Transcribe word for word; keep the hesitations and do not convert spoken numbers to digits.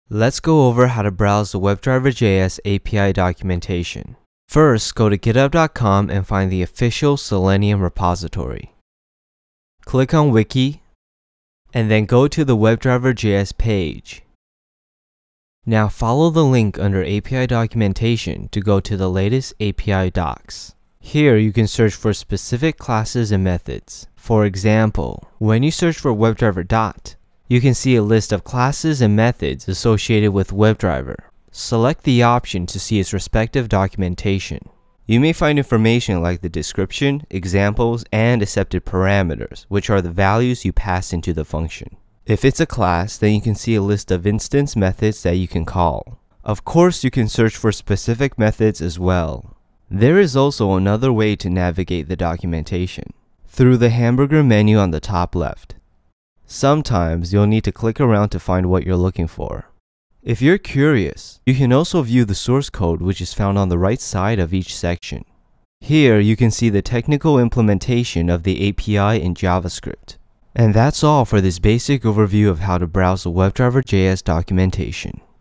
Let's go over how to browse the WebDriver dot J S A P I documentation. First, go to github dot com and find the official Selenium repository. Click on Wiki, and then go to the WebDriver dot J S page. Now follow the link under A P I documentation to go to the latest A P I docs. Here you can search for specific classes and methods. For example, when you search for WebDriver dot, you can see a list of classes and methods associated with WebDriver. Select the option to see its respective documentation. You may find information like the description, examples, and accepted parameters, which are the values you pass into the function. If it's a class, then you can see a list of instance methods that you can call. Of course, you can search for specific methods as well. There is also another way to navigate the documentation, through the hamburger menu on the top left. Sometimes you'll need to click around to find what you're looking for. If you're curious, you can also view the source code, which is found on the right side of each section. Here you can see the technical implementation of the A P I in JavaScript. And that's all for this basic overview of how to browse the WebDriver dot J S documentation.